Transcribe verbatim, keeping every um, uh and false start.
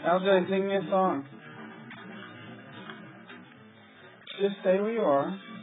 L J, sing me a song. Just stay where you are.